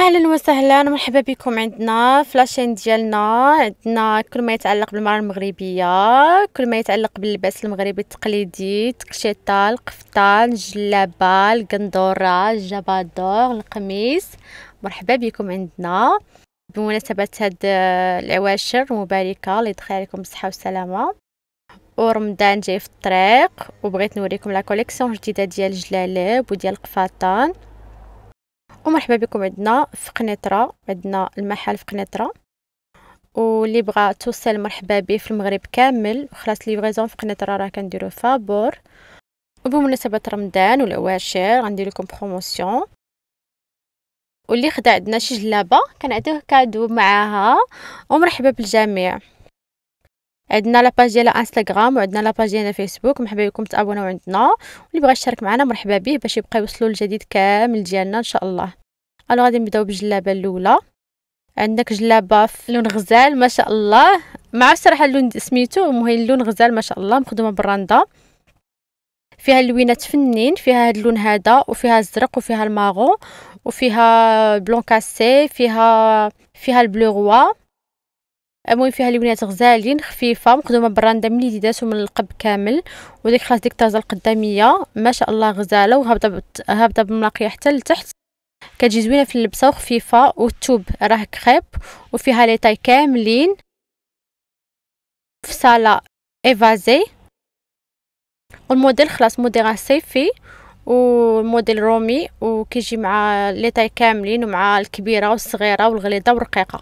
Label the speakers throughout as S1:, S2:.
S1: اهلا وسهلا ومرحبا بكم عندنا في لاشين ديالنا. عندنا كل ما يتعلق بالمرأة المغربيه، كل ما يتعلق باللباس المغربي التقليدي، التكشيطه، القفطان، الجلابه، القندوره، الجبادور، القميص. مرحبا بكم عندنا بمناسبه هاد العواشر المباركه اللي يدخل عليكم بالصحه والسلامه، ورمضان جاي في الطريق، وبغيت نوريكم لا كوليكسيون جديده ديال الجلالب وديال القفاطان. ومرحبا بكم عندنا في قنيطره، عندنا المحل في قنيطره، واللي بغى توصل مرحبا به في المغرب كامل، وخلاص ليفريزون في قنيطره راه كنديرو فابور. وبمناسبه رمضان والعواشر غندير لكم بروموسيون، واللي خدا عندنا شي جلابه كنعطيوه كادو معاها. ومرحبا بالجميع. عندنا لاباج ديال انستغرام وعندنا لاباج ديال فيسبوك، مرحبا بكم تابوناو عندنا، واللي بغى يشترك معنا مرحبا به باش يبقى يوصلوا الجديد كامل ديالنا ان شاء الله. انا غادي نبداو بالجلابه الاولى. عندك جلابه في لون غزال ما شاء الله، ما عرفتش صراحه اللون سميتو، المهم اللون غزال ما شاء الله، مخدومه بالرنده، فيها اللوينات فنين، فيها هاد اللون هذا، وفيها الزرق، وفيها الماغو، وفيها بلون كاسي، فيها البلو غوا. المهم فيها لونات غزالين خفيفه، مخدومه بالرنده من اليدات ومن القب كامل، وديك خلاص ديك الطازه القداميه ما شاء الله غزاله، وهابطه بالمراقيه حتى لتحت، كتجي زوينه في اللبسه وخفيفه، والثوب راه كريب، وفيها لي طاي كاملين في صاله ايفازي. والموديل خلاص موديل صيفي وموديل رومي، وكيجي مع لي طاي كاملين، ومع الكبيره والصغيره والغليظه والرقيقه.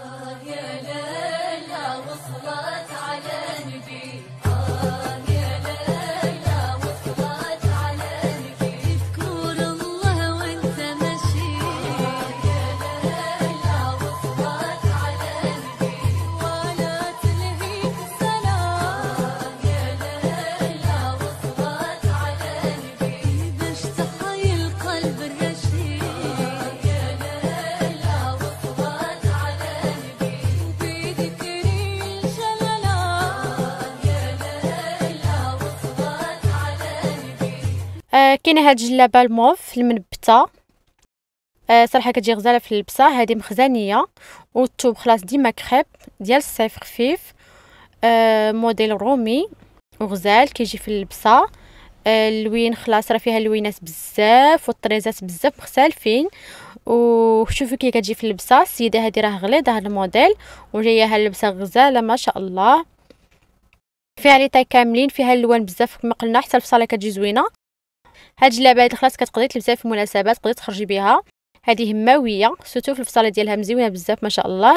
S1: كاينه هاد الجلابه الموف المنبته، صراحه كتجي غزاله في اللبسه، هذه مخزنيه، والثوب خلاص ديما كريب ديال الصيف خفيف، موديل رومي وغزال كيجي في اللبسه. اللوين خلاص راه فيها اللوينات بزاف والطريزات بزاف مختلفين، وشوفوا كي كتجي في اللبسه. السيده هذه راه غليظه هذا الموديل، وجايه ها اللبسه غزاله ما شاء الله، فيها لي طاي كاملين، فيها اللوان بزاف كما قلنا، حتى الفصاله كتجي زوينه. هاد الجلابه هادي خلاص كتقدري تلبسيها في المناسبات، تقدري تخرجي بها، هذه هماويه سورتو في الفصاله ديالها مزيونه بزاف ما شاء الله.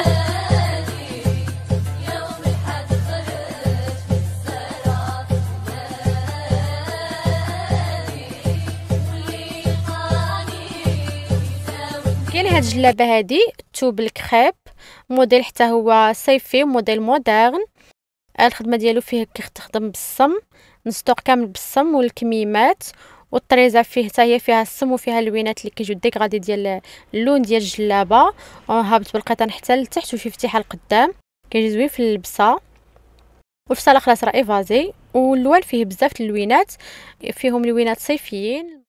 S1: كاين هاد الجلابه هادي الثوب الكريب، موديل حتى هو صيفي، موديل مودرن. الخدمه ديالو فيه كيخدم بالصم، نسطوق كامل بالصم والكميمات، والطريزه فيه حتى هي فيها الصم، وفيها اللوينات اللي كيجيو ديكغادي ديال اللون ديال الجلابه، هابط بالقطن حتى لتحت، وفي فتحه القدام كيجي زوين في اللبسه. والفصاله خلاص راه ايفازي، واللوان فيه بزاف اللوينات، فيهم لوينات صيفيين.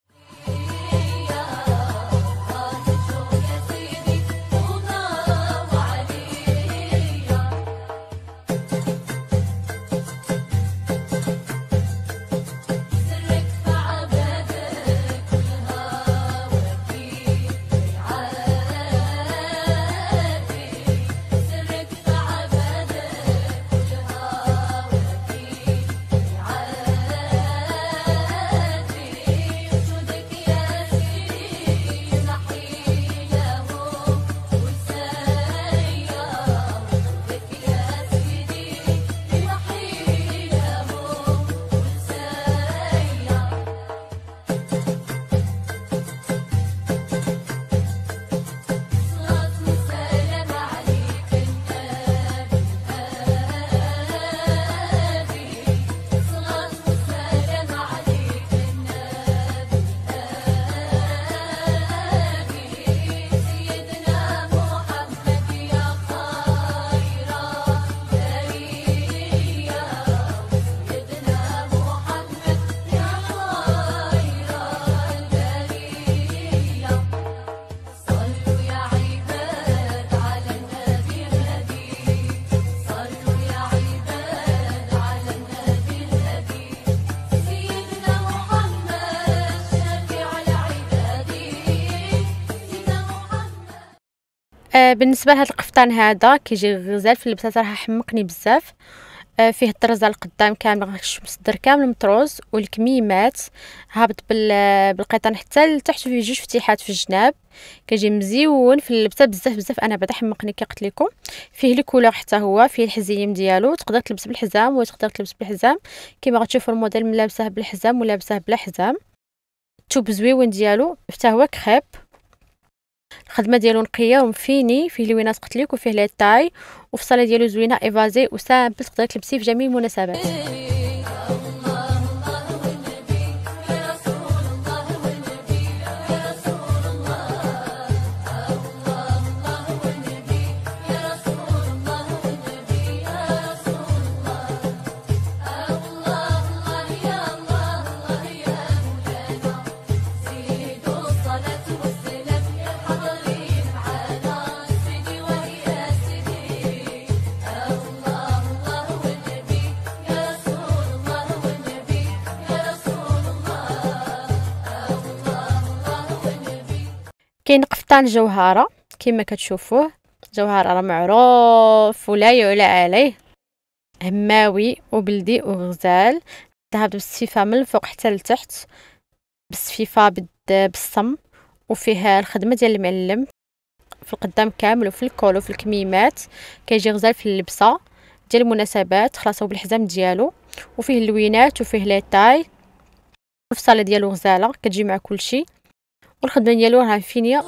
S1: بالنسبه لهذا القفطان هذا كيجي غزال في اللبسه صراحه حمقني بزاف. فيه الطرزه القدام كامل الصدر كامل مطروز والكميمات هابط بالقيطان حتى لتحت، فيه جوج فتيحات في الجناب، كيجي مزيون في اللبسه بزاف بزاف. انا بعدا حمقني كي قلت لكم. فيه لي كولور حتى هو، فيه الحزيم ديالو، تقدر تلبس بالحزام وتقدر تلبس بالحزام كيما غتشوفوا الموديل ملابسه بالحزام ولابسه بلا حزام. الثوب زويون ديالو حتى هو كخيب، الخدمه ديالو نقيه ومفيني، فيه لوينات قلت لك وفيه لي طاي، وفي الصاله ديالو زوينه ايفازي وسامبل، تقدر تلبسيه في جميع المناسبات. كاين قفطان جوهره كما كتشوفوه، جوهره راه معروف ولا يعلى عليه، هماوي وبلدي وغزال، ذهب بالصفيفه من الفوق حتى لتحت، بالصفيفه بالصم، وفيه الخدمه ديال المعلم في القدام كامل وفي الكول وفي الكميمات، كيجي غزال في اللبسه ديال المناسبات، خلاص بالحزام ديالو، وفيه اللوينات وفيه لي طاي، الفصاله ديالو غزاله كتجي مع كلشي، والخدمه ديالو راه فينيه.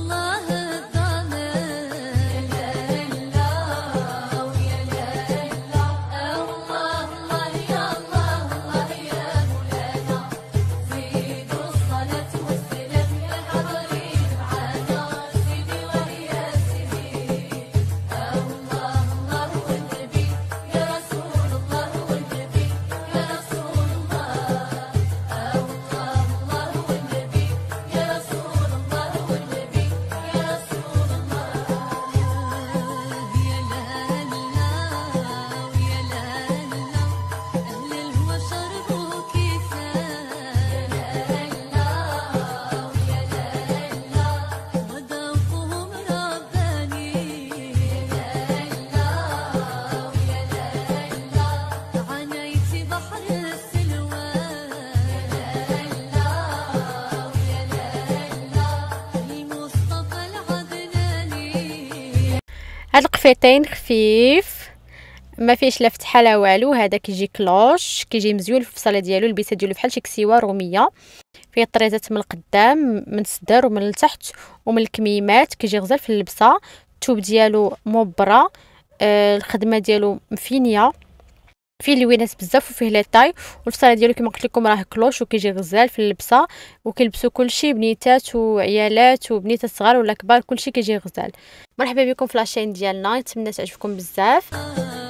S1: هاد القفيطين خفيف ما فيهش لا فتحه لا والو، هذا كيجي كلوش، كيجي مزيون في الفصاله ديالو، البيسه ديالو بحال شي كسيوه روميه، فيه الطريزات من القدام من الصدر ومن التحت ومن الكميمات، كيجي غزال في اللبسه، الثوب ديالو مبرة، الخدمه ديالو مفينيه، فيه لوينات بزاف وفيه لي طاي، والفصاله ديالو كما قلت لكم راه كلوش وكيجي غزال في اللبسه، وكيلبسوا كلشي بنيتات وعيالات وبنيتات صغار ولا كبار، كلشي كيجي غزال. مرحبا بكم في لاشين ديالنا، نتمنى تعجبكم بزاف.